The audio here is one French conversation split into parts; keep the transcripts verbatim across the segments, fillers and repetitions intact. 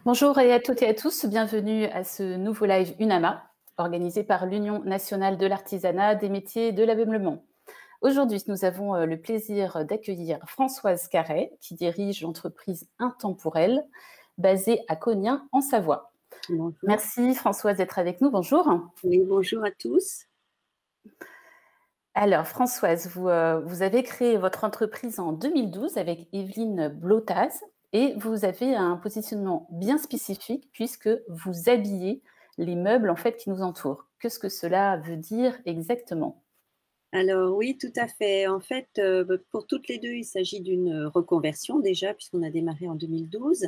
Bonjour et à toutes et à tous, bienvenue à ce nouveau live UNAMA, organisé par l'Union nationale de l'artisanat, des métiers et de l'ameublement. Aujourd'hui, nous avons le plaisir d'accueillir Françoise Carret, qui dirige l'entreprise Intemporelle, basée à Cognins, en Savoie. Bonjour. Merci Françoise d'être avec nous, bonjour. Oui, bonjour à tous. Alors Françoise, vous, euh, vous avez créé votre entreprise en deux mille douze avec Evelyne Blotaz et vous avez un positionnement bien spécifique puisque vous habillez les meubles en fait qui nous entourent. Qu'est-ce que cela veut dire exactement? Alors oui, tout à fait. En fait, heu, bah, pour toutes les deux, il s'agit d'une reconversion déjà puisqu'on a démarré en deux mille douze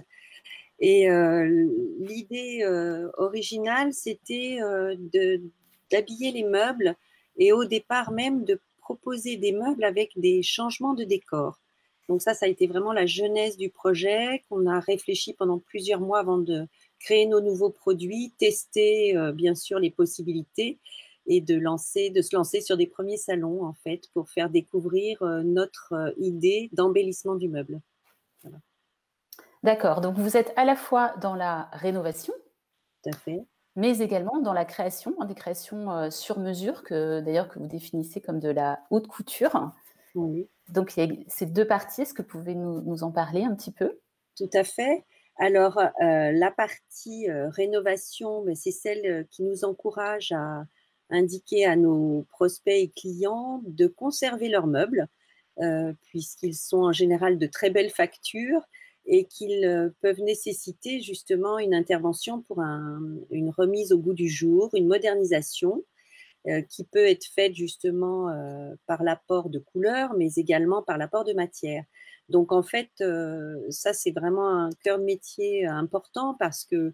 et heu, l'idée, heu, originale, c'était, heu, de d'habiller les meubles et au départ même de proposer des meubles avec des changements de décor. Donc ça, ça a été vraiment la genèse du projet qu'on a réfléchi pendant plusieurs mois avant de créer nos nouveaux produits, tester, heu, bien sûr les possibilités et de lancer de se lancer sur des premiers salons en fait pour faire découvrir, heu, notre, heu, idée d'embellissement du meuble. Voilà, D'accord, donc vous êtes à la fois dans la rénovation, tout à fait. mais également dans la création, hein, des créations euh, sur mesure, que d'ailleurs que vous définissez comme de la haute couture. Oui. Donc il y a ces deux parties, est-ce que vous pouvez nous, nous en parler un petit peu? Tout à fait. Alors, heu, la partie, heu, rénovation, beh, c'est celle, heu, qui nous encourage à indiquer à nos prospects et clients de conserver leurs meubles, heu, puisqu'ils sont en général de très belles factures et qu'ils, heu, peuvent nécessiter justement une intervention pour un une remise au goût du jour, une modernisation, heu, qui peut être faite justement, heu, par l'apport de couleurs, mais également par l'apport de matière. Donc en fait, heu, ça c'est vraiment un cœur de métier important parce que,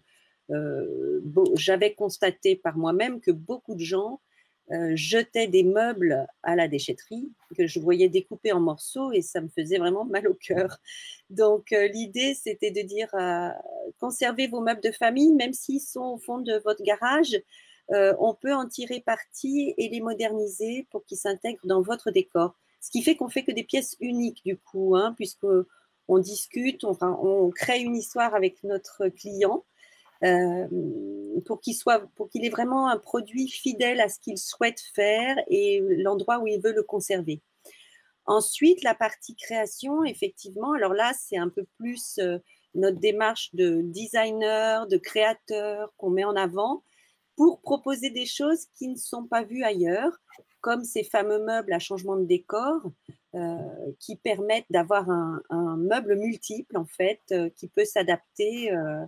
heu, beau j'avais constaté par moi-même que beaucoup de gens, heu, jetaient des meubles à la déchetterie, que je voyais découpés en morceaux et ça me faisait vraiment mal au cœur. Donc heu, l'idée c'était de dire, heu: «Conservez vos meubles de famille, même s'ils sont au fond de votre garage, heu, on peut en tirer parti et les moderniser pour qu'ils s'intègrent dans votre décor». Ce qui fait qu'on fait que des pièces uniques du coup, hein, puisqu'on discute, enfin on crée une histoire avec notre client, hem, pour qu'il soit pour qu'il ait vraiment un produit fidèle à ce qu'il souhaite faire et l'endroit où il veut le conserver. Ensuite, la partie création, effectivement, alors là, c'est un peu plus, heu, notre démarche de designer, de créateur qu'on met en avant pour proposer des choses qui ne sont pas vues ailleurs, comme ces fameux meubles à changement de décor, heu, qui permettent d'avoir un un meuble multiple en fait, heu, qui peut s'adapter, heu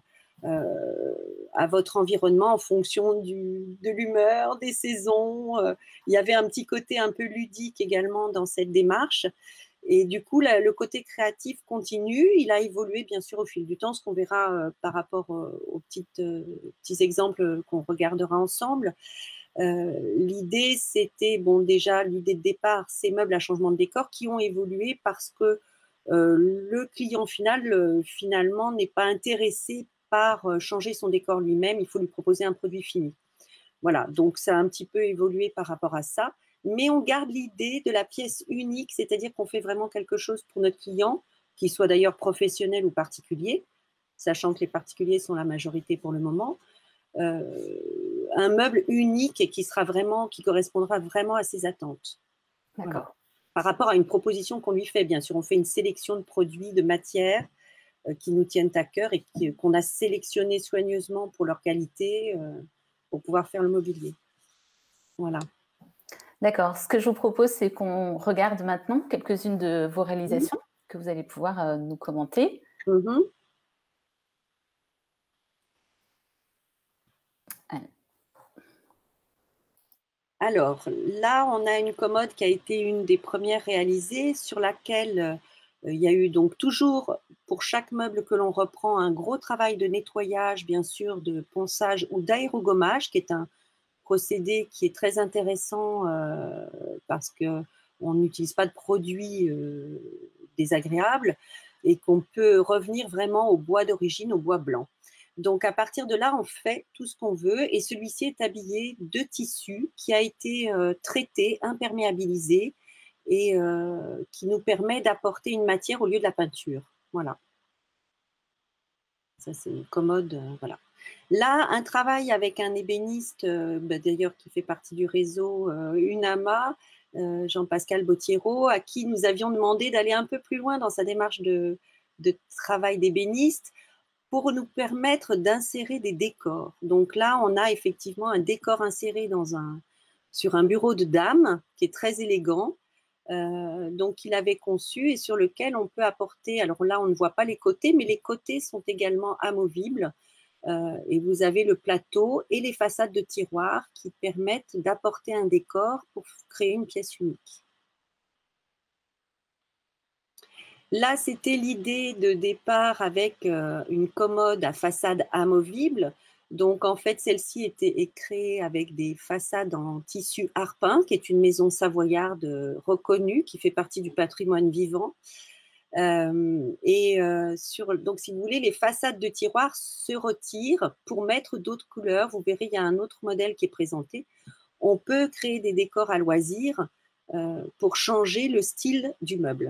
heu, à votre environnement en fonction du de l'humeur, des saisons, heu. Il y avait un petit côté un peu ludique également dans cette démarche et du coup, la le côté créatif continue. Il a évolué bien sûr au fil du temps, ce qu'on verra, heu, par rapport, heu, aux petites, heu, petits exemples, qu'on regardera ensemble. Heu, l'idée, c'était bon déjà l'idée de départ, ces meubles à changement de décor qui ont évolué parce que, heu, le client final, heu, finalement n'est pas intéressé par, heu, changer son décor lui-même, il faut lui proposer un produit fini. Voilà, donc ça a un petit peu évolué par rapport à ça, mais on garde l'idée de la pièce unique, c'est-à-dire qu'on fait vraiment quelque chose pour notre client, qu'il soit d'ailleurs professionnel ou particulier, sachant que les particuliers sont la majorité pour le moment. Heu, un meuble unique et qui sera vraiment qui correspondra vraiment à ses attentes. Voilà. D'accord. Par rapport à une proposition qu'on lui fait, bien sûr, on fait une sélection de produits, de matières, heu, qui nous tiennent à cœur et qui qu'on a sélectionnés soigneusement pour leur qualité, heu, pour pouvoir faire le mobilier. Voilà. D'accord. Ce que je vous propose, c'est qu'on regarde maintenant quelques-unes de vos Mmh. réalisations que vous allez pouvoir euh, nous commenter. Mmh mh. Allez. Alors, là, on a une commode qui a été une des premières réalisées, sur laquelle, heu, il y a eu donc toujours, pour chaque meuble que l'on reprend, un gros travail de nettoyage, bien sûr, de ponçage ou d'aérogommage, qui est un procédé qui est très intéressant, heu, parce qu'on n'utilise pas de produits, heu, désagréables et qu'on peut revenir vraiment au bois d'origine, au bois blanc. Donc à partir de là, on fait tout ce qu'on veut et celui-ci est habillé de tissu qui a été, heu, traité, imperméabilisé et heu, qui nous permet d'apporter une matière au lieu de la peinture. Voilà. Ça, c'est une commode, euh, voilà. Là, un travail avec un ébéniste, euh, bah, d'ailleurs qui fait partie du réseau euh, UNAMA, euh, Jean-Pascal Bottierot, à qui nous avions demandé d'aller un peu plus loin dans sa démarche de, de travail d'ébéniste pour nous permettre d'insérer des décors. Donc là, on a effectivement un décor inséré dans un, sur un bureau de dame qui est très élégant. Euh, donc, il avait conçu et sur lequel on peut apporter, alors là, on ne voit pas les côtés, mais les côtés sont également amovibles. Euh, et vous avez le plateau et les façades de tiroirs qui permettent d'apporter un décor pour créer une pièce unique. Là, c'était l'idée de départ avec euh, une commode à façade amovible. Donc, en fait, celle-ci était est créée avec des façades en tissu Harpin, qui est une maison savoyarde reconnue, qui fait partie du patrimoine vivant. Euh, et euh, sur, donc, si vous voulez, les façades de tiroirs se retirent pour mettre d'autres couleurs. Vous verrez, il y a un autre modèle qui est présenté. On peut créer des décors à loisir euh, pour changer le style du meuble.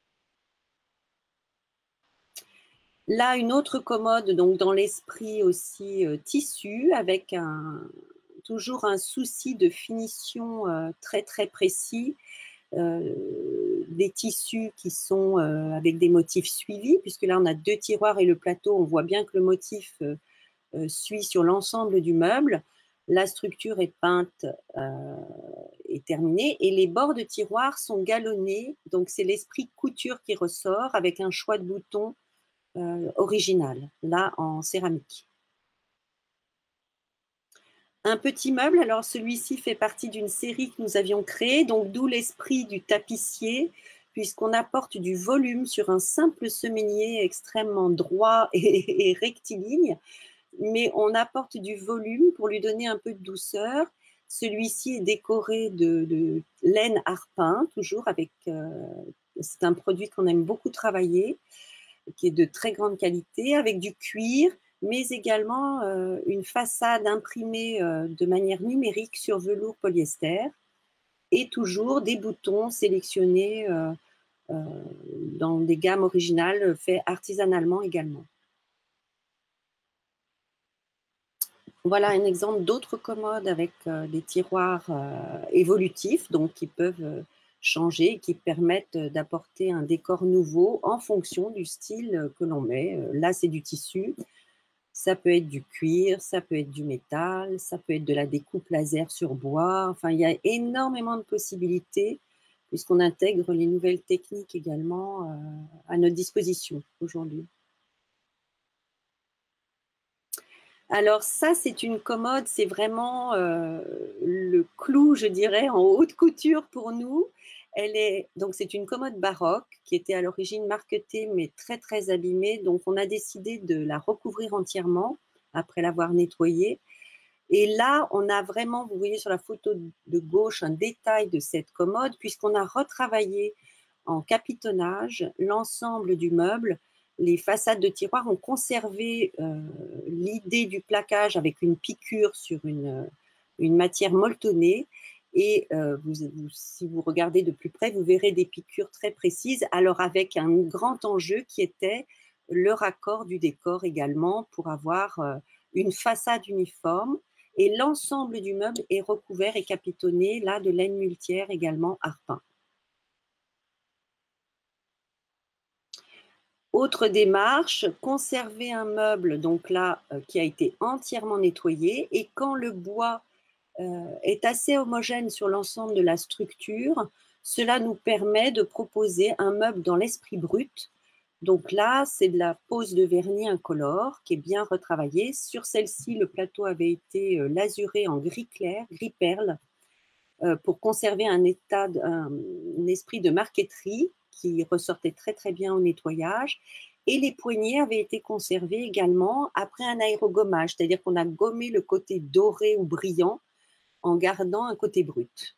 Là, une autre commode, donc dans l'esprit aussi euh, tissu, avec un, toujours un souci de finition euh, très très précis, euh, des tissus qui sont euh, avec des motifs suivis, puisque là on a deux tiroirs et le plateau, on voit bien que le motif euh, euh, suit sur l'ensemble du meuble. La structure est peinte euh, et terminée, et les bords de tiroirs sont galonnés, donc c'est l'esprit couture qui ressort avec un choix de boutons euh, original, là en céramique. Un petit meuble, alors celui-ci fait partie d'une série que nous avions créée, donc d'où l'esprit du tapissier, puisqu'on apporte du volume sur un simple semainier extrêmement droit et, et rectiligne, mais on apporte du volume pour lui donner un peu de douceur. Celui-ci est décoré de, de laine Harpin, toujours avec, euh, c'est un produit qu'on aime beaucoup travailler, qui est de très grande qualité, avec du cuir, mais également euh, une façade imprimée euh, de manière numérique sur velours polyester, et toujours des boutons sélectionnés euh, euh, dans des gammes originales, faits artisanalement également. Voilà un exemple d'autres commodes avec euh, des tiroirs euh, évolutifs, donc qui peuvent euh, changer, qui permettent d'apporter un décor nouveau en fonction du style que l'on met. Là, c'est du tissu, ça peut être du cuir, ça peut être du métal, ça peut être de la découpe laser sur bois. Enfin, il y a énormément de possibilités puisqu'on intègre les nouvelles techniques également euh, à notre disposition aujourd'hui. Alors ça, c'est une commode, c'est vraiment euh, le clou, je dirais, en haute couture pour nous. Elle est, donc c'est une commode baroque qui était à l'origine marquetée mais très très abîmée. Donc on a décidé de la recouvrir entièrement après l'avoir nettoyée. Et là, on a vraiment, vous voyez sur la photo de gauche, un détail de cette commode puisqu'on a retravaillé en capitonnage l'ensemble du meuble. Les façades de tiroirs ont conservé euh, l'idée du plaquage avec une piqûre sur une, une matière molletonnée. Et euh, vous, vous, si vous regardez de plus près, vous verrez des piqûres très précises, alors avec un grand enjeu qui était le raccord du décor également pour avoir euh, une façade uniforme. Et l'ensemble du meuble est recouvert et capitonné, là, de laine muletière également Harpin. Autre démarche, conserver un meuble, donc là, euh, qui a été entièrement nettoyé, et quand le bois euh, est assez homogène sur l'ensemble de la structure, cela nous permet de proposer un meuble dans l'esprit brut. Donc là, c'est de la pose de vernis incolore qui est bien retravaillée. Sur celle-ci, le plateau avait été euh, lasuré en gris clair, gris perle, euh, pour conserver un état, de, un, un esprit de marqueterie qui ressortait très très bien au nettoyage. Et les poignées avaient été conservées également après un aérogommage, c'est-à-dire qu'on a gommé le côté doré ou brillant en gardant un côté brut.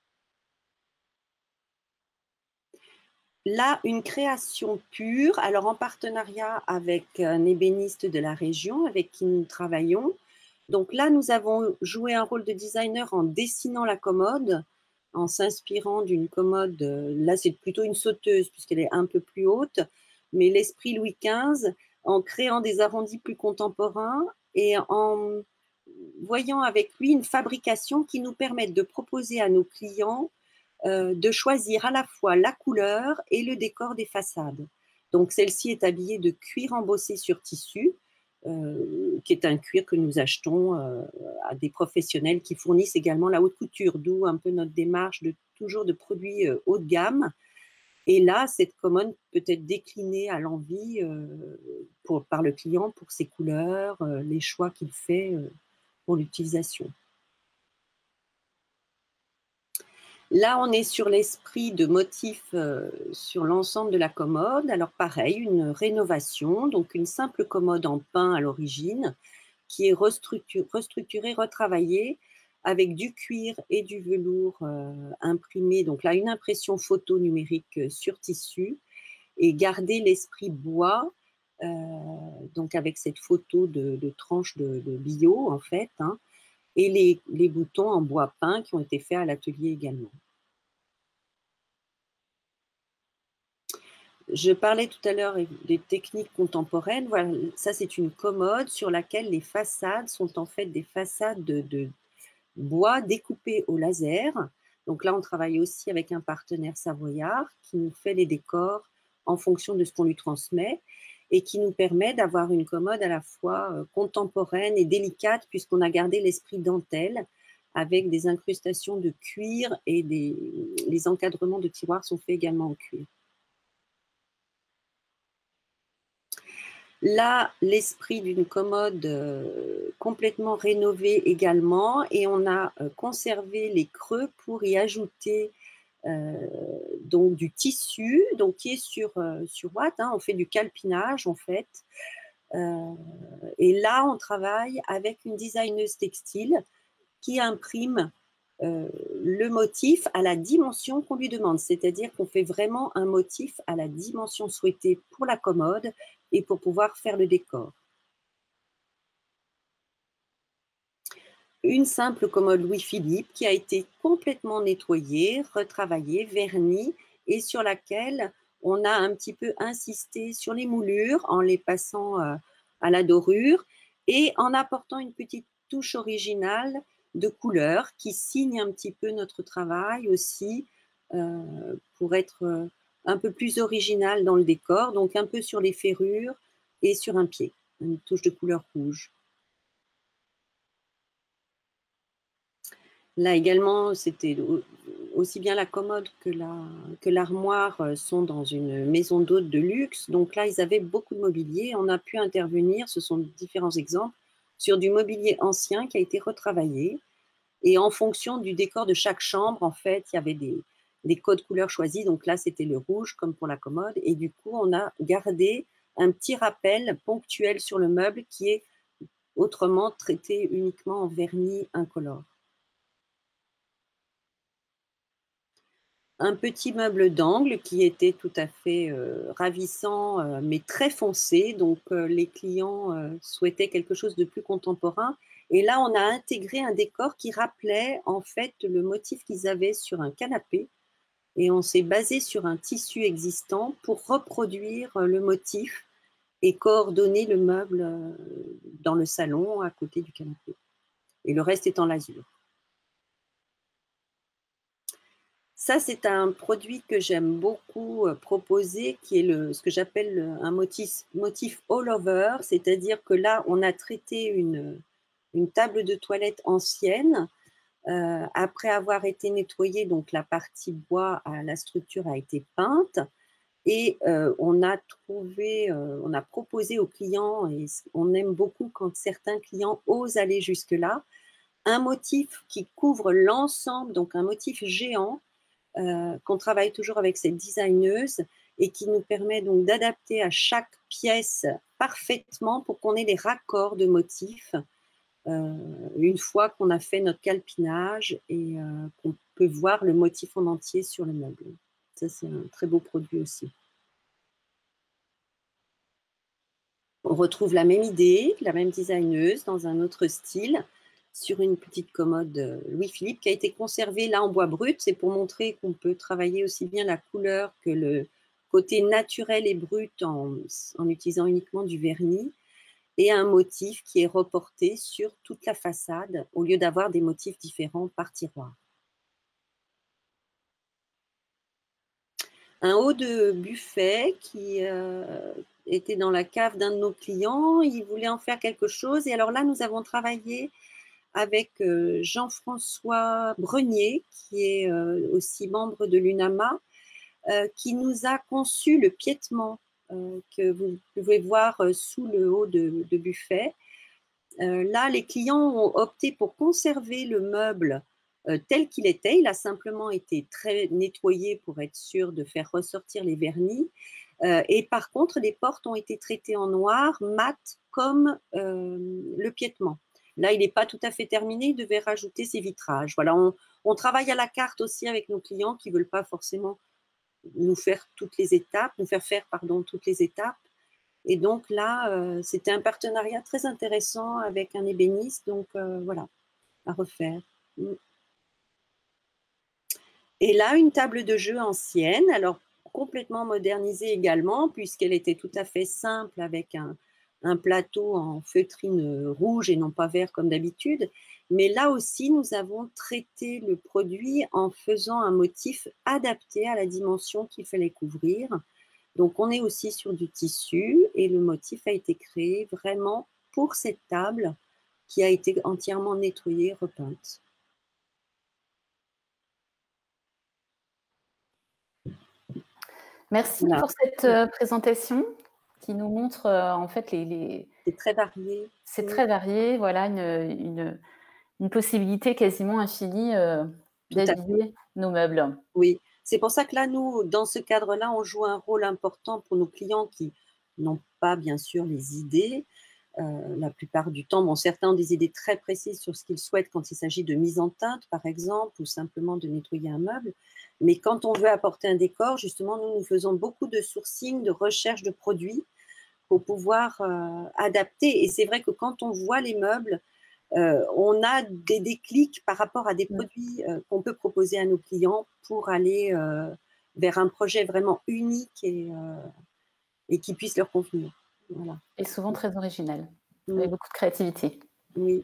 Là, une création pure, alors en partenariat avec un ébéniste de la région avec qui nous travaillons. Donc là, nous avons joué un rôle de designer en dessinant la commode, en s'inspirant d'une commode, là c'est plutôt une sauteuse puisqu'elle est un peu plus haute, mais l'esprit Louis quinze, en créant des arrondis plus contemporains et en voyant avec lui une fabrication qui nous permette de proposer à nos clients euh, de choisir à la fois la couleur et le décor des façades. Donc celle-ci est habillée de cuir embossé sur tissu, euh, qui est un cuir que nous achetons euh, à des professionnels qui fournissent également la haute couture, d'où un peu notre démarche de toujours de produits euh, haut de gamme. Et là, cette commode peut être déclinée à l'envie euh, pour- par le client pour ses couleurs, euh, les choix qu'il fait euh, pour l'utilisation. Là, on est sur l'esprit de motifs euh, sur l'ensemble de la commode. Alors pareil, une rénovation, donc une simple commode en pin à l'origine, qui est restructurée, restructurée, retravaillée avec du cuir et du velours euh, imprimé. Donc là, une impression photo numérique euh, sur tissu et garder l'esprit bois, euh, donc avec cette photo de, de tranche de, de bio en fait, hein, et les, les boutons en bois peint qui ont été faits à l'atelier également. Je parlais tout à l'heure des techniques contemporaines. Voilà, ça c'est une commode sur laquelle les façades sont en fait des façades de, de bois découpé au laser. Donc là, on travaille aussi avec un partenaire savoyard qui nous fait les décors en fonction de ce qu'on lui transmet et qui nous permet d'avoir une commode à la fois euh, contemporaine et délicate puisqu'on a gardé l'esprit dentelle avec des incrustations de cuir et des, les encadrements de tiroirs sont faits également en cuir. Là, l'esprit d'une commode euh, complètement rénovée également et on a euh, conservé les creux pour y ajouter euh, donc du tissu donc qui est sur, euh, sur Watt, hein, on fait du calpinage en fait. Euh, et là, on travaille avec une designeuse textile qui imprime euh, le motif à la dimension qu'on lui demande, c'est-à-dire qu'on fait vraiment un motif à la dimension souhaitée pour la commode et pour pouvoir faire le décor. Une simple commode Louis-Philippe qui a été complètement nettoyée, retravaillée, vernie et sur laquelle on a un petit peu insisté sur les moulures en les passant euh, à la dorure et en apportant une petite touche originale de couleur qui signe un petit peu notre travail aussi euh, pour être euh, un peu plus original dans le décor, donc un peu sur les ferrures et sur un pied, une touche de couleur rouge. Là également, c'était aussi bien la commode que la, que l'armoire euh, sont dans une maison d'hôtes de luxe. Donc là, ils avaient beaucoup de mobilier. On a pu intervenir, ce sont différents exemples, sur du mobilier ancien qui a été retravaillé. Et en fonction du décor de chaque chambre, en fait, il y avait des, des codes couleurs choisis. Donc là, c'était le rouge, comme pour la commode. Et du coup, on a gardé un petit rappel ponctuel sur le meuble qui est autrement traité uniquement en vernis incolore. Un petit meuble d'angle qui était tout à fait euh, ravissant, euh, mais très foncé. Donc, euh, les clients euh, souhaitaient quelque chose de plus contemporain. Et là, on a intégré un décor qui rappelait en fait le motif qu'ils avaient sur un canapé. Et on s'est basé sur un tissu existant pour reproduire euh, le motif et coordonner le meuble euh, dans le salon à côté du canapé. Et le reste est en lasure. Ça, c'est un produit que j'aime beaucoup euh, proposer, qui est le, ce que j'appelle un motif, motif all over, c'est-à-dire que là, on a traité une, une table de toilette ancienne. Euh, après avoir été nettoyée, donc la partie bois, à la structure a été peinte. Et euh, on a trouvé, euh, on a proposé aux clients, et on aime beaucoup quand certains clients osent aller jusque-là, un motif qui couvre l'ensemble, donc un motif géant, euh, qu'on travaille toujours avec cette designeuse et qui nous permet donc d'adapter à chaque pièce parfaitement pour qu'on ait les raccords de motifs euh, une fois qu'on a fait notre calpinage et euh, qu'on peut voir le motif en entier sur le meuble. Ça, c'est un très beau produit aussi. On retrouve la même idée, la même designeuse dans un autre style sur une petite commode Louis-Philippe qui a été conservée là en bois brut. C'est pour montrer qu'on peut travailler aussi bien la couleur que le côté naturel et brut en, en utilisant uniquement du vernis, et un motif qui est reporté sur toute la façade au lieu d'avoir des motifs différents par tiroir. Un haut de buffet qui euh, était dans la cave d'un de nos clients, il voulait en faire quelque chose, et alors là nous avons travaillé avec euh, Jean-François Brenier, qui est euh, aussi membre de l'UNAMA, euh, qui nous a conçu le piétement euh, que vous pouvez voir euh, sous le haut de, de buffet. Euh, là, les clients ont opté pour conserver le meuble euh, tel qu'il était. Il a simplement été très nettoyé pour être sûr de faire ressortir les vernis. Euh, et par contre, les portes ont été traitées en noir, mat, comme euh, le piétement. Là, il n'est pas tout à fait terminé, il devait rajouter ses vitrages. Voilà, on, on travaille à la carte aussi avec nos clients qui ne veulent pas forcément nous faire toutes les étapes, nous faire faire pardon, toutes les étapes. Et donc là, euh, c'était un partenariat très intéressant avec un ébéniste, donc euh, voilà, à refaire. Et là, une table de jeu ancienne, alors complètement modernisée également, puisqu'elle était tout à fait simple avec un, un plateau en feutrine rouge et non pas vert comme d'habitude. Mais là aussi, nous avons traité le produit en faisant un motif adapté à la dimension qu'il fallait couvrir. Donc, on est aussi sur du tissu et le motif a été créé vraiment pour cette table qui a été entièrement nettoyée, repeinte. Merci voilà. pour cette euh, présentation qui nous montre euh, en fait les. les... C'est très varié. C'est oui. très varié, voilà, une, une, une possibilité quasiment infinie euh, d'habiller nos meubles. Oui, c'est pour ça que là, nous, dans ce cadre-là, on joue un rôle important pour nos clients qui n'ont pas, bien sûr, les idées. Euh, la plupart du temps, bon, certains ont des idées très précises sur ce qu'ils souhaitent quand il s'agit de mise en teinte, par exemple, ou simplement de nettoyer un meuble. Mais quand on veut apporter un décor, justement, nous, nous faisons beaucoup de sourcing, de recherche de produits pour pouvoir euh, adapter. Et c'est vrai que quand on voit les meubles, euh, on a des déclics par rapport à des produits euh, qu'on peut proposer à nos clients pour aller euh, vers un projet vraiment unique et, euh, et qui puisse leur convenir. Voilà. Et souvent très original, oui. Avec beaucoup de créativité. Oui.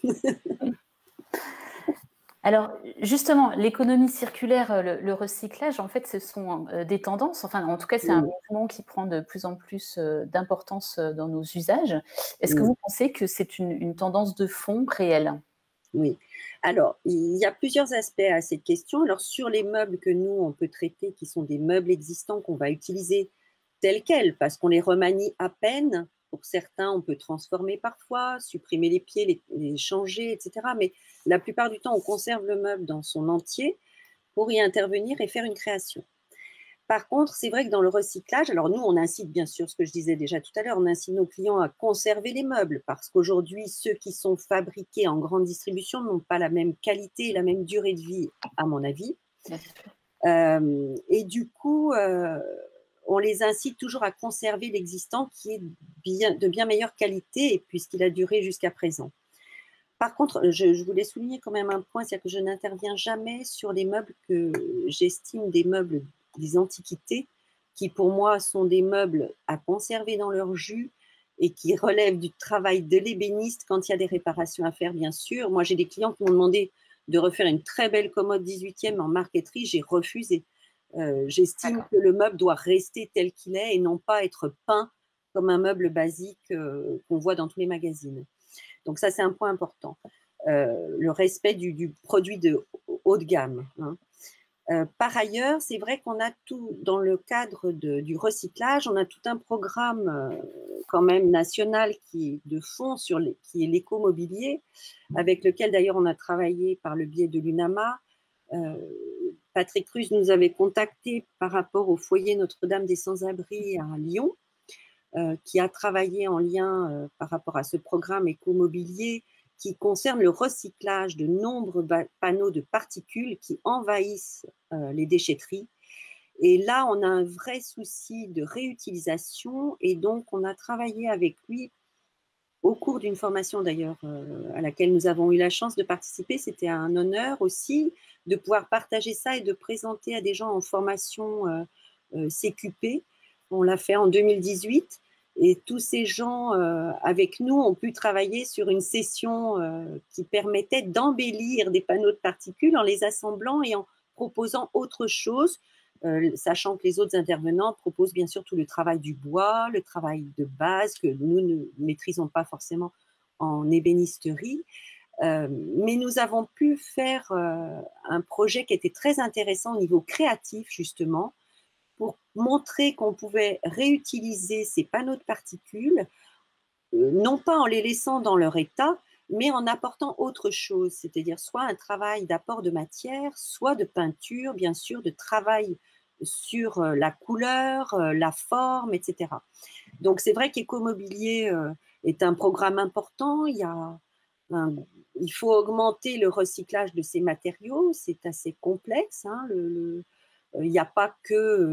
Alors, justement, l'économie circulaire, le, le recyclage, en fait, ce sont euh, des tendances. Enfin, en tout cas, c'est oui. un mouvement qui prend de plus en plus euh, d'importance euh, dans nos usages. Est-ce oui. que vous pensez que c'est une, une tendance de fond réelle ? Oui. Alors, il y a plusieurs aspects à cette question. Alors, sur les meubles que nous, on peut traiter, qui sont des meubles existants qu'on va utiliser tels quels, parce qu'on les remanie à peine. Pour certains, on peut transformer parfois, supprimer les pieds, les, les changer, et cetera. Mais la plupart du temps, on conserve le meuble dans son entier pour y intervenir et faire une création. Par contre, c'est vrai que dans le recyclage, alors nous, on incite bien sûr, ce que je disais déjà tout à l'heure, on incite nos clients à conserver les meubles parce qu'aujourd'hui, ceux qui sont fabriqués en grande distribution n'ont pas la même qualité et la même durée de vie, à mon avis. Euh, et du coup, euh, on les incite toujours à conserver l'existant qui est bien, de bien meilleure qualité puisqu'il a duré jusqu'à présent. Par contre, je, je voulais souligner quand même un point, c'est que je n'interviens jamais sur les meubles que j'estime des meubles des antiquités, qui pour moi sont des meubles à conserver dans leur jus et qui relèvent du travail de l'ébéniste quand il y a des réparations à faire, bien sûr. Moi, j'ai des clients qui m'ont demandé de refaire une très belle commode dix-huitième en marqueterie, j'ai refusé. Euh, J'estime que le meuble doit rester tel qu'il est et non pas être peint comme un meuble basique euh, qu'on voit dans tous les magazines. Donc ça, c'est un point important. Euh, le respect du, du produit de haut de gamme. Hein. Euh, par ailleurs, c'est vrai qu'on a tout, dans le cadre de, du recyclage, on a tout un programme euh, quand même national qui est de fond, sur les, qui est l'écomobilier, avec lequel d'ailleurs on a travaillé par le biais de l'UNAMA. Euh, Patrick Ruz nous avait contacté par rapport au foyer Notre-Dame des Sans-Abris à Lyon, euh, qui a travaillé en lien euh, par rapport à ce programme écomobilier qui concerne le recyclage de nombreux panneaux de particules qui envahissent euh, les déchetteries. Et là, on a un vrai souci de réutilisation et donc on a travaillé avec lui au cours d'une formation d'ailleurs euh, à laquelle nous avons eu la chance de participer. C'était un honneur aussi de pouvoir partager ça et de présenter à des gens en formation euh, euh, C Q P. On l'a fait en deux mille dix-huit. Et tous ces gens euh, avec nous ont pu travailler sur une session euh, qui permettait d'embellir des panneaux de particules en les assemblant et en proposant autre chose, euh, sachant que les autres intervenants proposent bien sûr tout le travail du bois, le travail de base que nous ne maîtrisons pas forcément en ébénisterie. Euh, mais nous avons pu faire euh, un projet qui était très intéressant au niveau créatif, justement, pour montrer qu'on pouvait réutiliser ces panneaux de particules, euh, non pas en les laissant dans leur état, mais en apportant autre chose, c'est-à-dire soit un travail d'apport de matière, soit de peinture, bien sûr, de travail sur euh, la couleur, euh, la forme, et cetera. Donc c'est vrai qu'Écomobilier euh, est un programme important. Il y a un, il faut augmenter le recyclage de ces matériaux, c'est assez complexe. Hein, le, le, il n'y a pas que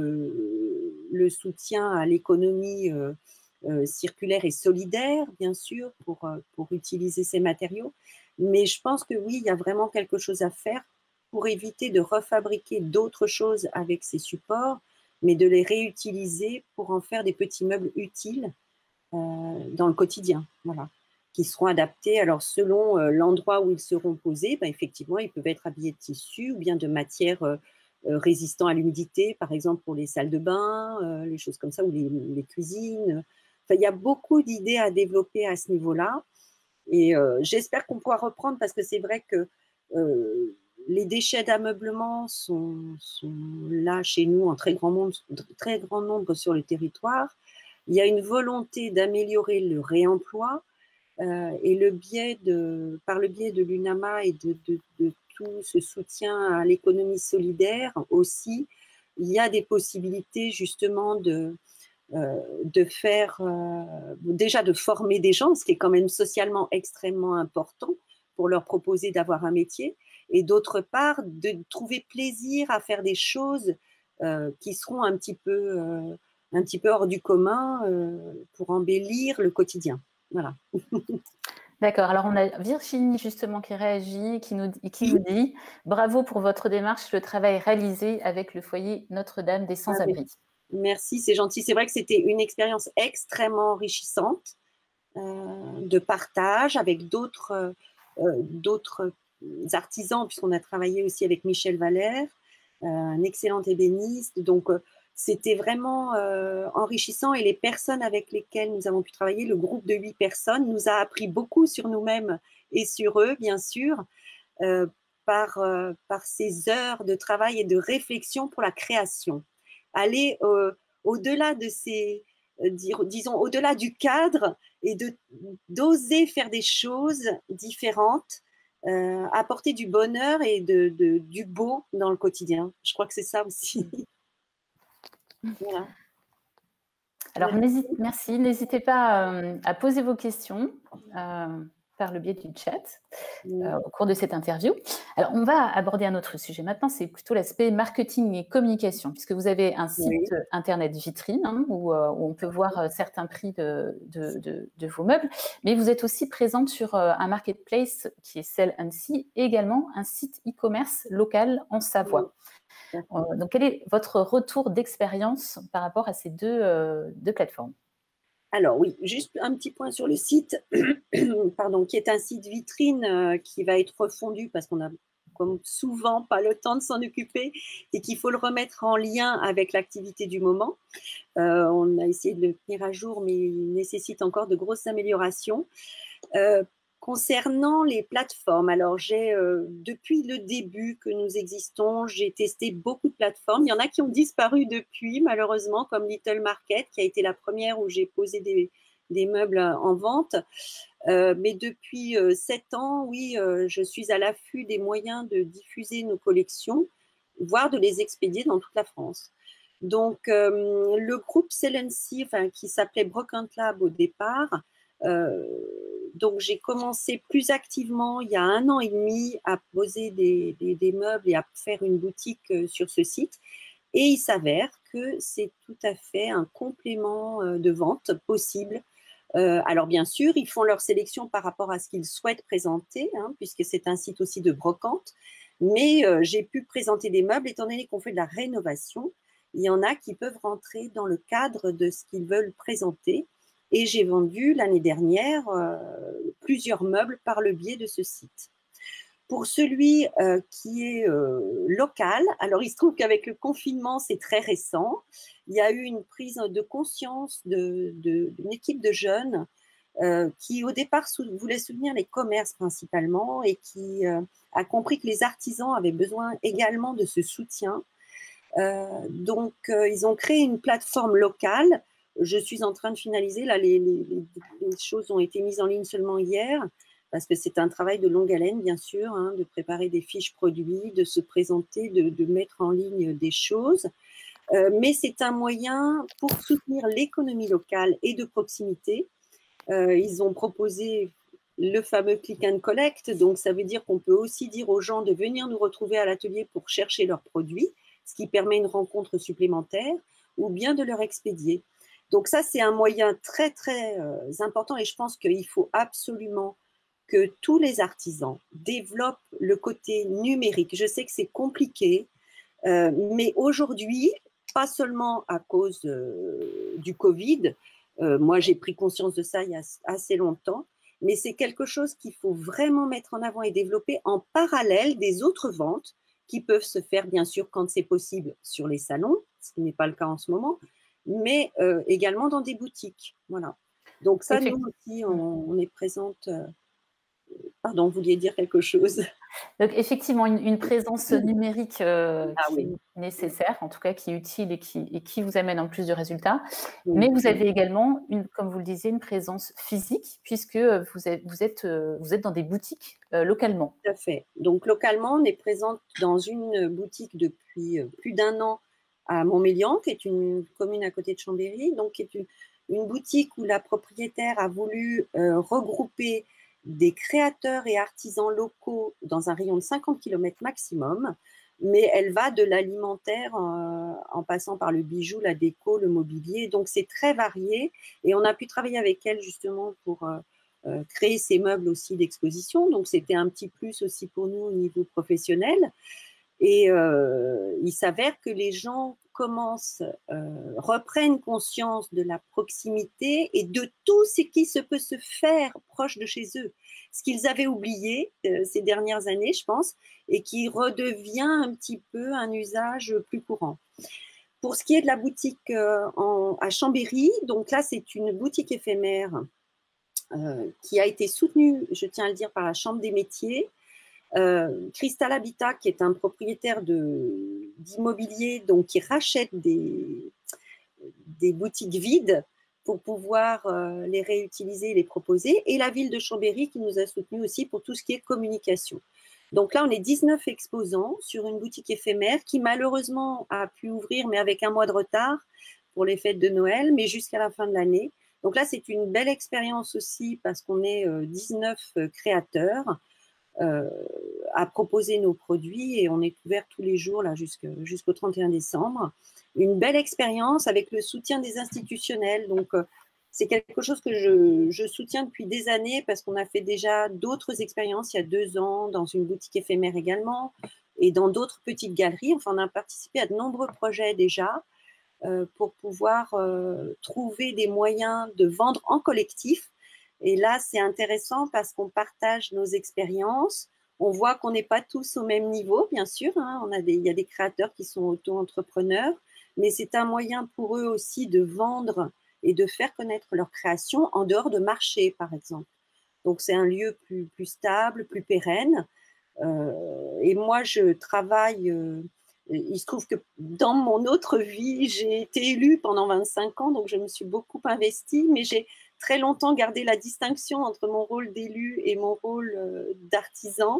euh, le soutien à l'économie euh, euh, circulaire et solidaire, bien sûr, pour, euh, pour utiliser ces matériaux. Mais je pense que oui, il y a vraiment quelque chose à faire pour éviter de refabriquer d'autres choses avec ces supports, mais de les réutiliser pour en faire des petits meubles utiles euh, dans le quotidien. Voilà, qui seront adaptés. Alors, selon euh, l'endroit où ils seront posés, ben, effectivement, ils peuvent être habillés de tissu ou bien de matière euh, euh, résistant à l'humidité, par exemple pour les salles de bain, euh, les choses comme ça, ou les, les cuisines. Enfin, il y a beaucoup d'idées à développer à ce niveau-là. Et euh, j'espère qu'on pourra reprendre parce que c'est vrai que euh, les déchets d'ameublement sont, sont là chez nous en très grand, monde, très grand nombre sur le territoire. Il y a une volonté d'améliorer le réemploi euh, et le biais de, par le biais de l'UNAMA et de, de, de tout ce soutien à l'économie solidaire aussi, il y a des possibilités justement de, euh, de faire, euh, déjà de former des gens, ce qui est quand même socialement extrêmement important pour leur proposer d'avoir un métier, et d'autre part de trouver plaisir à faire des choses euh, qui seront un petit peu, euh, un petit peu hors du commun euh, pour embellir le quotidien. Voilà. D'accord. Alors, on a Virginie, justement, qui réagit, qui nous, qui vous dit « Bravo pour votre démarche, le travail réalisé avec le foyer Notre-Dame des Sans-Abri. » Merci, c'est gentil. C'est vrai que c'était une expérience extrêmement enrichissante euh, de partage avec d'autres euh, d'autres artisans, puisqu'on a travaillé aussi avec Michel Valère, euh, un excellent ébéniste. Donc, euh, c'était vraiment euh, enrichissant et les personnes avec lesquelles nous avons pu travailler, le groupe de huit personnes, nous a appris beaucoup sur nous-mêmes et sur eux, bien sûr, euh, par, euh, par ces heures de travail et de réflexion pour la création. Aller euh, au-delà de ces, euh, dire, disons, au-delà du cadre et de, d'oser faire des choses différentes, euh, apporter du bonheur et de, de, du beau dans le quotidien. Je crois que c'est ça aussi. Voilà. Alors, n'hésite, merci. N'hésitez pas euh, à poser vos questions euh, par le biais du chat euh, au cours de cette interview. Alors, on va aborder un autre sujet maintenant, c'est plutôt l'aspect marketing et communication, puisque vous avez un site oui. internet vitrine hein, où, euh, où on peut voir euh, certains prix de, de, de, de vos meubles, mais vous êtes aussi présente sur euh, un marketplace qui est Sell and See, et également un site e-commerce local en Savoie. Oui. Euh, donc, quel est votre retour d'expérience par rapport à ces deux, euh, deux plateformes? Alors oui, juste un petit point sur le site, pardon, qui est un site vitrine euh, qui va être refondu parce qu'on a comme souvent pas le temps de s'en occuper et qu'il faut le remettre en lien avec l'activité du moment. Euh, on a essayé de le tenir à jour, mais il nécessite encore de grosses améliorations. Euh, Concernant les plateformes, alors j'ai euh, depuis le début que nous existons, j'ai testé beaucoup de plateformes. Il y en a qui ont disparu depuis, malheureusement, comme Little Market, qui a été la première où j'ai posé des, des meubles en vente. Euh, mais depuis euh, sept ans, oui, euh, je suis à l'affût des moyens de diffuser nos collections, voire de les expédier dans toute la France. Donc, euh, le groupe Sell and See, enfin, qui s'appelait Brocante Lab au départ, euh, donc j'ai commencé plus activement il y a un an et demi à poser des, des, des meubles et à faire une boutique sur ce site. Et il s'avère que c'est tout à fait un complément de vente possible. Euh, alors bien sûr, ils font leur sélection par rapport à ce qu'ils souhaitent présenter, hein, puisque c'est un site aussi de brocante. Mais euh, j'ai pu présenter des meubles étant donné qu'on fait de la rénovation. il y en a qui peuvent rentrer dans le cadre de ce qu'ils veulent présenter. Et j'ai vendu l'année dernière euh, plusieurs meubles par le biais de ce site. Pour celui euh, qui est euh, local, alors il se trouve qu'avec le confinement, c'est très récent, il y a eu une prise de conscience de, de, d'une équipe de jeunes euh, qui au départ sou- voulait soutenir les commerces principalement et qui euh, a compris que les artisans avaient besoin également de ce soutien. Euh, donc, euh, ils ont créé une plateforme locale. Je suis en train de finaliser. Là, les, les, les choses ont été mises en ligne seulement hier, parce que c'est un travail de longue haleine, bien sûr, hein, de préparer des fiches produits, de se présenter, de, de mettre en ligne des choses. Euh, mais c'est un moyen pour soutenir l'économie locale et de proximité. Euh, ils ont proposé le fameux click and collect, donc ça veut dire qu'on peut aussi dire aux gens de venir nous retrouver à l'atelier pour chercher leurs produits, ce qui permet une rencontre supplémentaire, ou bien de leur expédier. Donc ça, c'est un moyen très, très euh, important et je pense qu'il faut absolument que tous les artisans développent le côté numérique. Je sais que c'est compliqué, euh, mais aujourd'hui, pas seulement à cause euh, du Covid, euh, moi j'ai pris conscience de ça il y a assez longtemps, mais c'est quelque chose qu'il faut vraiment mettre en avant et développer en parallèle des autres ventes qui peuvent se faire bien sûr quand c'est possible sur les salons, ce qui n'est pas le cas en ce moment, mais euh, également dans des boutiques. Voilà. Donc ça, nous aussi, on, on est présente. Euh, pardon, vous vouliez dire quelque chose? Donc effectivement, une, une présence numérique euh, Ah qui oui. est nécessaire, en tout cas qui est utile et qui, et qui vous amène en plus de résultats. Oui. Mais vous avez également, une, comme vous le disiez, une présence physique, puisque vous êtes, vous êtes, vous êtes dans des boutiques euh, localement. Tout à fait. Donc localement, on est présente dans une boutique depuis plus d'un an à Montmélian, qui est une commune à côté de Chambéry, donc qui est une, une boutique où la propriétaire a voulu euh, regrouper des créateurs et artisans locaux dans un rayon de cinquante kilomètres maximum, mais elle va de l'alimentaire euh, en passant par le bijou, la déco, le mobilier, donc c'est très varié et on a pu travailler avec elle justement pour euh, euh, créer ces meubles aussi d'exposition, donc c'était un petit plus aussi pour nous au niveau professionnel. Et euh, il s'avère que les gens commencent, euh, reprennent conscience de la proximité et de tout ce qui se peut se faire proche de chez eux. Ce qu'ils avaient oublié euh, ces dernières années, je pense, et qui redevient un petit peu un usage plus courant. Pour ce qui est de la boutique euh, en, à Chambéry, donc là, c'est une boutique éphémère euh, qui a été soutenue, je tiens à le dire, par la Chambre des métiers. Euh, Crystal Habitat, qui est un propriétaire de, d'immobilier, donc qui rachète des, des boutiques vides pour pouvoir euh, les réutiliser et les proposer, et la ville de Chambéry qui nous a soutenus aussi pour tout ce qui est communication. Donc là, on est dix-neuf exposants sur une boutique éphémère qui malheureusement a pu ouvrir, mais avec un mois de retard pour les fêtes de Noël, mais jusqu'à la fin de l'année. Donc là, c'est une belle expérience aussi parce qu'on est euh, dix-neuf créateurs euh, à proposer nos produits et on est ouvert tous les jours là jusqu'au trente et un décembre. Une belle expérience avec le soutien des institutionnels. Donc, euh, c'est quelque chose que je, je, soutiens depuis des années parce qu'on a fait déjà d'autres expériences il y a deux ans dans une boutique éphémère également et dans d'autres petites galeries. Enfin, on a participé à de nombreux projets déjà euh, pour pouvoir euh, trouver des moyens de vendre en collectif. Et là, c'est intéressant parce qu'on partage nos expériences. On voit qu'on n'est pas tous au même niveau, bien sûr. Hein. On a des, il y a des créateurs qui sont auto-entrepreneurs, mais c'est un moyen pour eux aussi de vendre et de faire connaître leur création en dehors de marché, par exemple. Donc, c'est un lieu plus, plus stable, plus pérenne. Euh, et moi, je travaille. Euh, il se trouve que dans mon autre vie, j'ai été élue pendant vingt-cinq ans, donc je me suis beaucoup investie, mais j'ai très longtemps gardé la distinction entre mon rôle d'élu et mon rôle euh, d'artisan.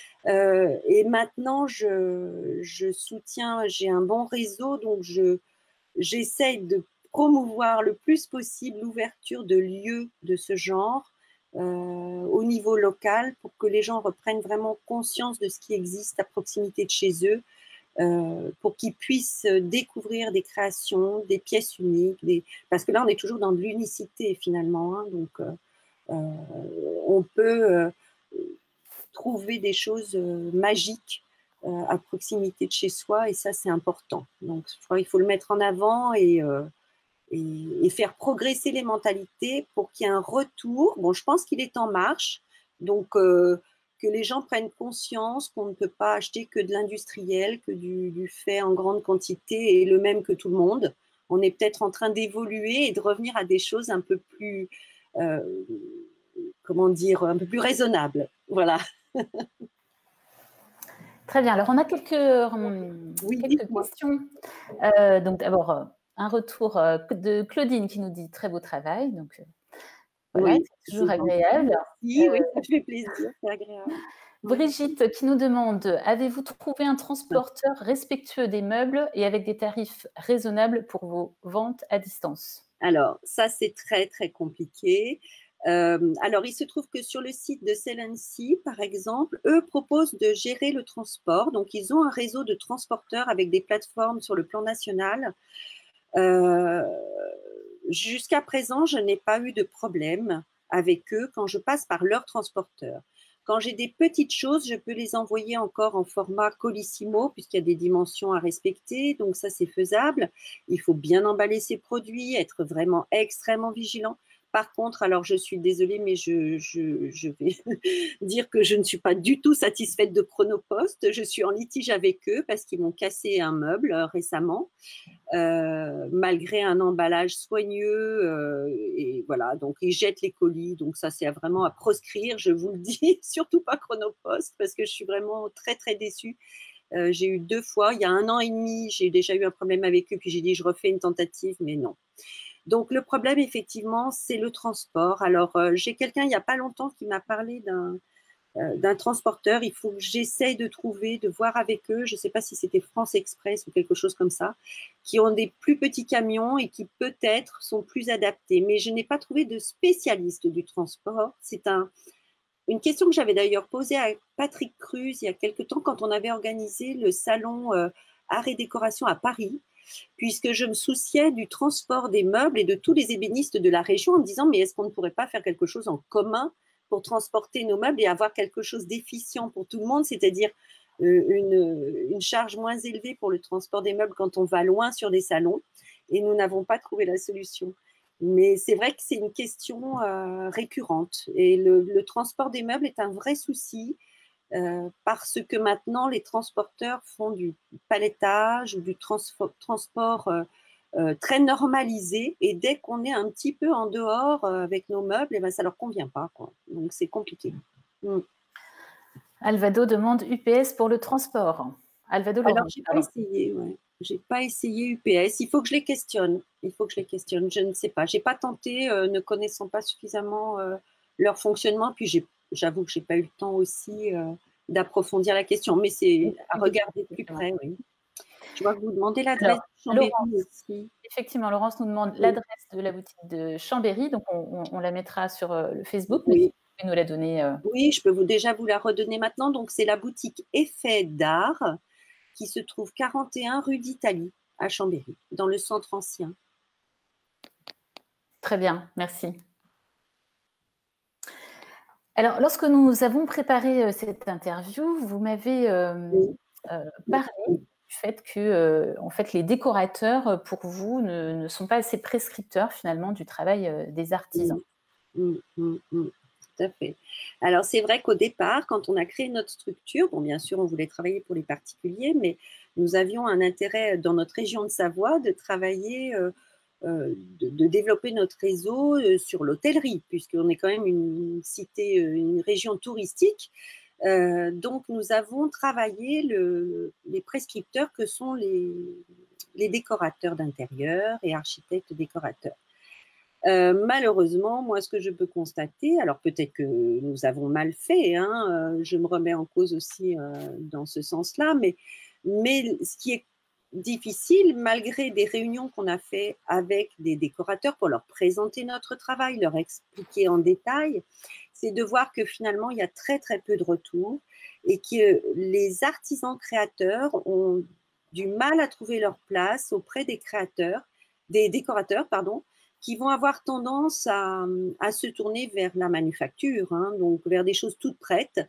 Euh, et maintenant, je, je soutiens, j'ai un bon réseau, donc je, j'essaye de promouvoir le plus possible l'ouverture de lieux de ce genre euh, au niveau local pour que les gens reprennent vraiment conscience de ce qui existe à proximité de chez eux, euh, pour qu'ils puissent découvrir des créations, des pièces uniques, des... parce que là on est toujours dans de l'unicité finalement, hein, donc euh, euh, on peut euh, trouver des choses euh, magiques euh, à proximité de chez soi, et ça, c'est important. Donc, je crois qu'il faut le mettre en avant et, euh, et, et faire progresser les mentalités pour qu'il y ait un retour. Bon, je pense qu'il est en marche, donc euh, que les gens prennent conscience qu'on ne peut pas acheter que de l'industriel, que du, du fait en grande quantité et le même que tout le monde. On est peut-être en train d'évoluer et de revenir à des choses un peu plus, euh, comment dire, un peu plus raisonnables. Voilà. Très bien. Alors, on a quelques, hum, Oui, quelques questions. Euh, donc, d'abord, euh, un retour euh, de Claudine qui nous dit très beau travail. Donc, euh, voilà, oui, c'est toujours c'est agréable. gentil. Oui, ça fait plaisir, c'est agréable. Brigitte qui nous demande, avez-vous trouvé un transporteur respectueux des meubles et avec des tarifs raisonnables pour vos ventes à distance? Alors, ça, c'est très, très compliqué. Euh, alors, il se trouve que sur le site de Sell and See, par exemple, eux proposent de gérer le transport. Donc, ils ont un réseau de transporteurs avec des plateformes sur le plan national. Euh, Jusqu'à présent, je n'ai pas eu de problème avec eux quand je passe par leur transporteur. Quand j'ai des petites choses, je peux les envoyer encore en format colissimo, puisqu'il y a des dimensions à respecter, donc ça c'est faisable. Il faut bien emballer ses produits, être vraiment extrêmement vigilant. Par contre, alors je suis désolée, mais je, je, je vais dire que je ne suis pas du tout satisfaite de Chronopost. Je suis en litige avec eux parce qu'ils m'ont cassé un meuble euh, récemment. Euh, malgré un emballage soigneux. Euh, et voilà, donc ils jettent les colis. Donc ça, c'est vraiment à proscrire, je vous le dis. Surtout pas Chronopost, parce que je suis vraiment très, très déçue. Euh, j'ai eu deux fois, il y a un an et demi, j'ai déjà eu un problème avec eux, puis j'ai dit je refais une tentative, mais non. Donc le problème, effectivement, c'est le transport. Alors, euh, j'ai quelqu'un il n'y a pas longtemps qui m'a parlé d'un euh, d'un transporteur. Il faut que j'essaye de trouver, de voir avec eux, je ne sais pas si c'était France Express ou quelque chose comme ça, qui ont des plus petits camions et qui peut-être sont plus adaptés. Mais je n'ai pas trouvé de spécialiste du transport. C'est un, une question que j'avais d'ailleurs posée à Patrick Cruz il y a quelque temps quand on avait organisé le salon euh, Art et Décoration à Paris, puisque je me souciais du transport des meubles et de tous les ébénistes de la région en me disant mais est-ce qu'on ne pourrait pas faire quelque chose en commun pour transporter nos meubles et avoir quelque chose d'efficient pour tout le monde, c'est-à-dire euh, une, une charge moins élevée pour le transport des meubles quand on va loin sur des salons, et nous n'avons pas trouvé la solution. Mais c'est vrai que c'est une question euh, récurrente et le, le transport des meubles est un vrai souci. Euh, parce que maintenant, les transporteurs font du palettage ou du transfo- transport euh, euh, très normalisé. Et dès qu'on est un petit peu en dehors euh, avec nos meubles, eh ben, ça ne leur convient pas, quoi. Donc, c'est compliqué. Mm. Alvado demande U P S pour le transport. Alvado Alors, Laurent. j'ai pas essayé, ouais. J'ai pas essayé U P S. Il faut que je les questionne. Il faut que je les questionne. Je ne sais pas. J'ai pas tenté, euh, ne connaissant pas suffisamment euh, leur fonctionnement. Puis j'ai, j'avoue que j'ai pas eu le temps aussi euh, d'approfondir la question. Mais c'est à regarder de plus près, oui. Je vois que vous demandez l'adresse Alors, de Chambéry Laurence, aussi. effectivement, Laurence nous demande Oui, l'adresse de la boutique de Chambéry. Donc, on, on- on la mettra sur euh, le Facebook, mais si oui. vous pouvez nous la donner. euh, Oui, je peux vous déjà vous la redonner maintenant. Donc, c'est la boutique Effet d'Art qui se trouve quarante et un rue d'Italie à Chambéry, dans le centre ancien. Très bien, merci. Alors, lorsque nous avons préparé euh, cette interview, vous m'avez euh, Oui. euh, parlé du fait que euh, en fait, les décorateurs, euh, pour vous, ne, ne sont pas assez prescripteurs finalement du travail euh, des artisans. Mm, mm, mm, tout à fait. Alors, c'est vrai qu'au départ, quand on a créé notre structure, bon, bien sûr, on voulait travailler pour les particuliers, mais nous avions un intérêt dans notre région de Savoie de travailler, euh, euh, de, de développer notre réseau euh, sur l'hôtellerie, puisqu'on est quand même une cité, euh, une région touristique. Euh, donc, nous avons travaillé le, les prescripteurs que sont les, les décorateurs d'intérieur et architectes décorateurs. Euh, malheureusement, moi, ce que je peux constater, alors peut-être que nous avons mal fait, hein, euh, je me remets en cause aussi euh, dans ce sens-là, mais, mais ce qui est difficile, malgré des réunions qu'on a fait avec des décorateurs pour leur présenter notre travail, leur expliquer en détail, c'est de voir que finalement, il y a très, très peu de retours et que les artisans créateurs ont du mal à trouver leur place auprès des créateurs, des décorateurs, pardon, qui vont avoir tendance à, à se tourner vers la manufacture, hein, donc vers des choses toutes prêtes.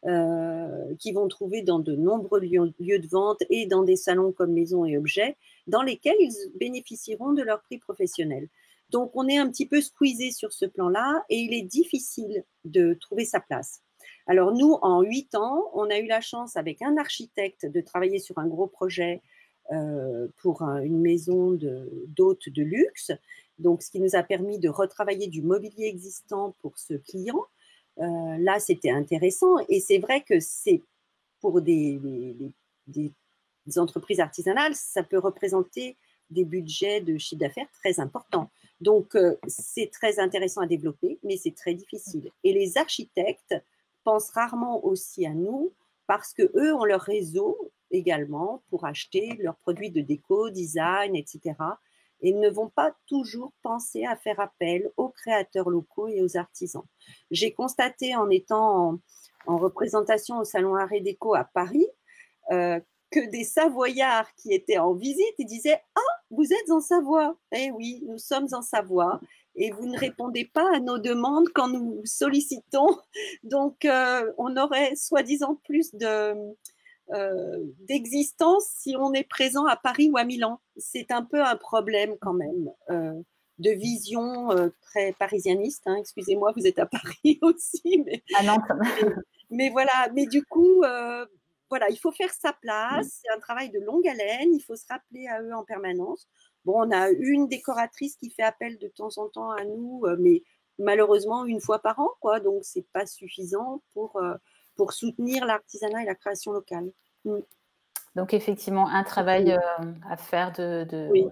euh, qui vont trouver dans de nombreux lieux, lieux de vente et dans des salons comme Maison et Objets, dans lesquels ils bénéficieront de leur prix professionnel. Donc, on est un petit peu squeezé sur ce plan-là et il est difficile de trouver sa place. Alors, nous, en huit ans, on a eu la chance, avec un architecte, de travailler sur un gros projet euh, pour un, une maison d'hôtes de, de luxe. Donc, ce qui nous a permis de retravailler du mobilier existant pour ce client. Euh, là, c'était intéressant. Et c'est vrai que c'est pour des, des, des, des entreprises artisanales, ça peut représenter des budgets de chiffre d'affaires très importants. Donc, euh, c'est très intéressant à développer, mais c'est très difficile. Et les architectes pensent rarement aussi à nous parce qu'eux ont leur réseau également pour acheter leurs produits de déco, design, et cetera. Et ne vont pas toujours penser à faire appel aux créateurs locaux et aux artisans. J'ai constaté en étant en, en représentation au Salon Art et Déco à Paris euh, que des Savoyards qui étaient en visite et disaient « Ah, vous êtes en Savoie !» Eh oui, nous sommes en Savoie et vous ne répondez pas à nos demandes quand nous vous sollicitons. Donc, euh, on aurait soi-disant plus de, euh, d'existence si on est présent à Paris ou à Milan. C'est un peu un problème quand même. Euh, de vision euh, très parisianiste. Hein. Excusez-moi, vous êtes à Paris aussi. Mais, à Nantes. mais, mais voilà, mais du coup, euh, voilà, il faut faire sa place. C'est un travail de longue haleine. Il faut se rappeler à eux en permanence. Bon, on a une décoratrice qui fait appel de temps en temps à nous, euh, mais malheureusement une fois par an, quoi. Donc, c'est pas suffisant pour, euh, pour soutenir l'artisanat et la création locale. Mm. Donc, effectivement, un travail euh, à faire de, de oui.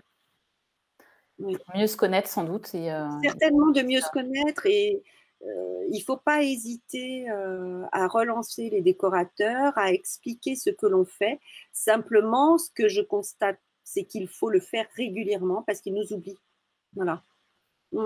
Oui. mieux se connaître sans doute. Et, euh, certainement de mieux se connaître et euh, il ne faut pas hésiter euh, à relancer les décorateurs, à expliquer ce que l'on fait. Simplement, ce que je constate, c'est qu'il faut le faire régulièrement parce qu'ils nous oublient. Voilà. Mm.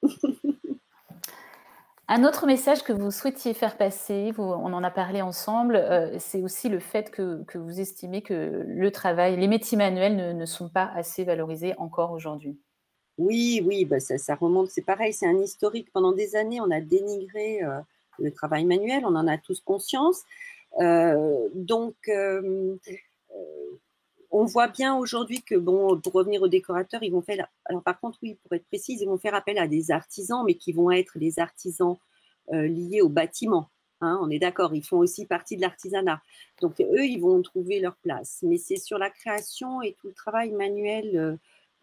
Un autre message que vous souhaitiez faire passer, vous, on en a parlé ensemble, euh, c'est aussi le fait que, que vous estimez que le travail, les métiers manuels ne, ne sont pas assez valorisés encore aujourd'hui. Oui, oui, bah ça, ça remonte, c'est pareil, c'est un historique. Pendant des années, on a dénigré euh, le travail manuel, on en a tous conscience. Euh, donc, euh, euh, on voit bien aujourd'hui que, bon, pour revenir aux décorateurs, ils vont faire, alors par contre, oui, pour être précise, ils vont faire appel à des artisans, mais qui vont être des artisans euh, liés au bâtiment. Hein, on est d'accord, ils font aussi partie de l'artisanat. Donc, eux, ils vont trouver leur place. Mais c'est sur la création et tout le travail manuel euh,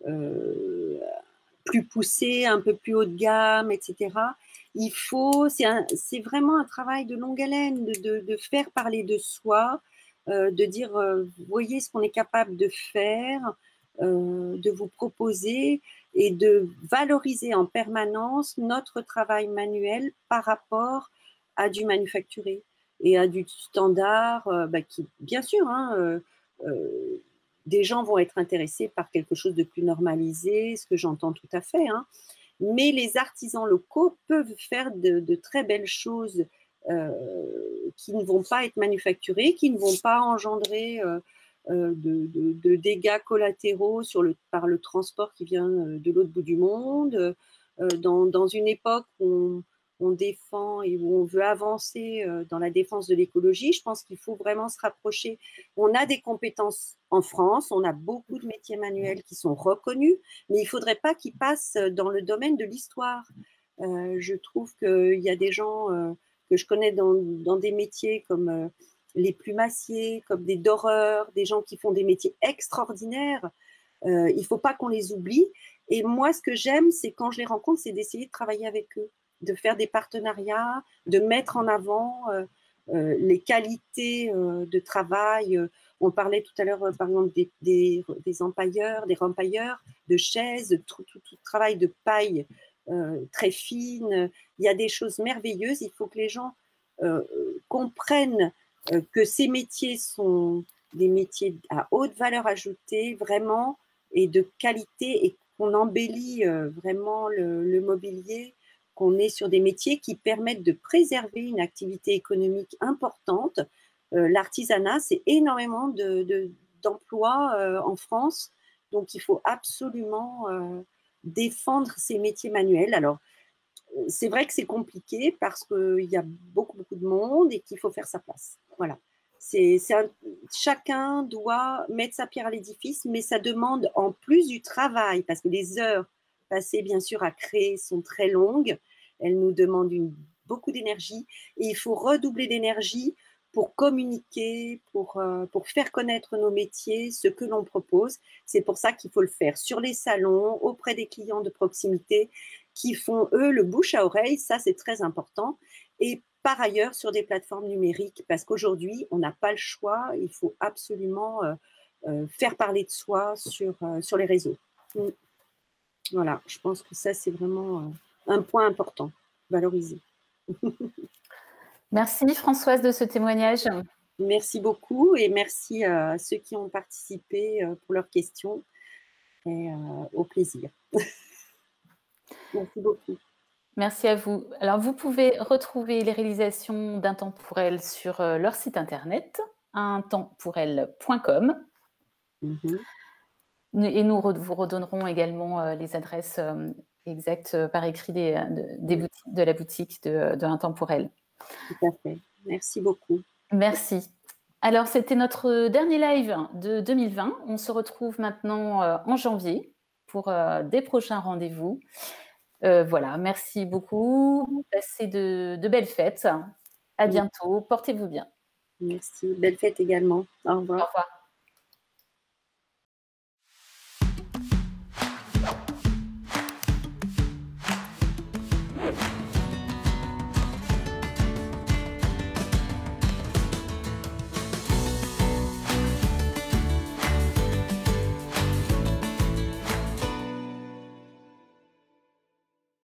euh, plus poussé, un peu plus haut de gamme, et cetera. Il faut, c'est vraiment un travail de longue haleine, de, de, de faire parler de soi, euh, de dire, euh, vous voyez ce qu'on est capable de faire, euh, de vous proposer et de valoriser en permanence notre travail manuel par rapport à du manufacturé et à du standard, euh, bah, qui, bien sûr, hein, euh, euh, des gens vont être intéressés par quelque chose de plus normalisé, ce que j'entends tout à fait, hein. Mais les artisans locaux peuvent faire de, de très belles choses euh, qui ne vont pas être manufacturées, qui ne vont pas engendrer euh, euh, de, de, de dégâts collatéraux sur le, par le transport qui vient de l'autre bout du monde. Euh, dans, dans une époque où on, on défend et où on veut avancer euh, dans la défense de l'écologie, je pense qu'il faut vraiment se rapprocher. On a des compétences en France, on a beaucoup de métiers manuels qui sont reconnus, mais il ne faudrait pas qu'ils passent dans le domaine de l'histoire. Euh, je trouve qu'il y a des gens euh, que je connais dans, dans des métiers comme euh, les plumassiers, comme des doreurs, des gens qui font des métiers extraordinaires. Euh, il ne faut pas qu'on les oublie. Et moi, ce que j'aime, c'est quand je les rencontre, c'est d'essayer de travailler avec eux, de faire des partenariats, de mettre en avant euh, euh, les qualités euh, de travail. On parlait tout à l'heure, euh, par exemple, des, des, des empailleurs, des rempailleurs, de chaises, de tout, tout, tout travail de paille euh, très fine. Il y a des choses merveilleuses. Il faut que les gens euh, comprennent euh, que ces métiers sont des métiers à haute valeur ajoutée, vraiment, et de qualité, et qu'on embellit euh, vraiment le, le mobilier, qu'on est sur des métiers qui permettent de préserver une activité économique importante. Euh, L'artisanat, c'est énormément de, de, d'emplois euh, en France, donc il faut absolument euh, défendre ces métiers manuels. Alors, c'est vrai que c'est compliqué parce qu'il y a beaucoup, beaucoup de monde et qu'il faut faire sa place. Voilà. C'est c'est un chacun doit mettre sa pierre à l'édifice, mais ça demande en plus du travail, parce que les heures passées, bien sûr, à créer sont très longues. Elles nous demandent une beaucoup d'énergie et il faut redoubler d'énergie pour communiquer, pour, heu, pour faire connaître nos métiers, ce que l'on propose. C'est pour ça qu'il faut le faire sur les salons, auprès des clients de proximité qui font, eux, le bouche à oreille, ça c'est très important, et par ailleurs sur des plateformes numériques, parce qu'aujourd'hui, on n'a pas le choix, il faut absolument, heu heu, faire parler de soi sur, heu, sur les réseaux. Mmh. Voilà, je pense que ça, c'est vraiment, heu, un point important, valoriser. Merci Françoise de ce témoignage. Merci beaucoup et merci à ceux qui ont participé, heu, pour leurs questions et heu, au plaisir. Merci beaucoup. Merci à vous. Alors vous pouvez retrouver les réalisations d'Un temps pour elle sur, heu, leur site internet, un temps pour elle point com. Mmh mh. N et nous re vous redonnerons également, heu, les adresses, hem, exactes, heu, par écrit des, heu, de des Mmh. boutiques de la boutique de de Un temps pour elle. Tout à fait. Merci beaucoup. Merci. Alors c'était notre dernier live de deux mille vingt. On se retrouve maintenant, heu, en janvier pour, heu, des prochains rendez-vous. Heu, voilà, merci beaucoup. Passez de de belles fêtes. À Mmh. bientôt. Portez-vous bien. Merci. Belle fête également. Au Au revoir. revoir.